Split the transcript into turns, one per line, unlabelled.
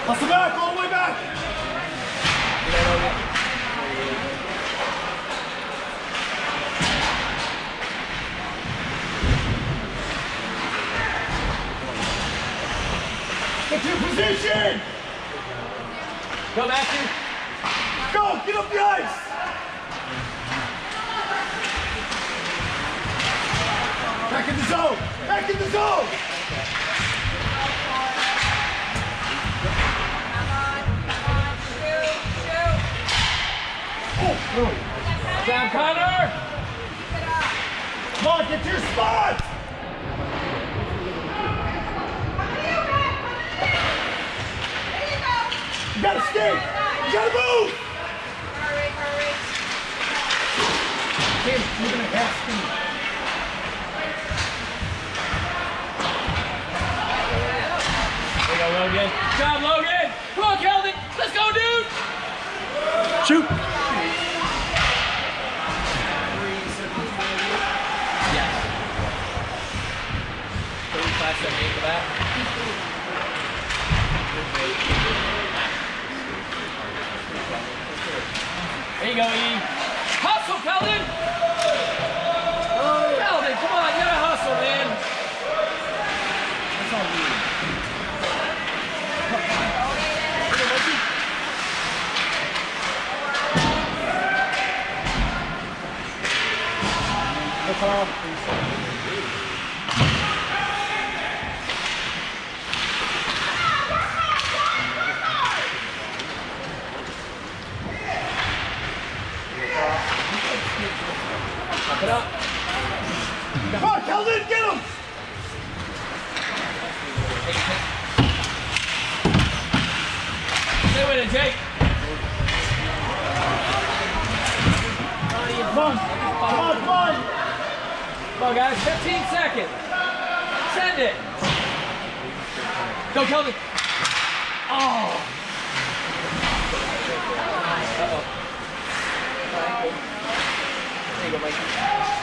Hustle back, all the way back. Get to your position.
Go, Matthew.
Go, get up the ice. Back in the zone. Back in the zone.
Down, Connor!
Come on, get to your spot! You gotta skate! You gotta move!
Hurry.
Kim, you're gonna have speed.
There you go, Logan. Good job, Logan! Come on, Kelvin! Let's go, dude!
Shoot!
Yes. 35-78 for that. There you go, E. Hustle, Kelvin! Kelvin, come on, you gotta hustle, man. That's all you.
That's all.
Knock it up.
Come on, Kelvin, get him!
Stay with it, Jake.
Come on, come on, come on!
Come on, guys, 15 seconds. Send it. Go, Kelvin. Oh. Uh-oh. There you go, Mike.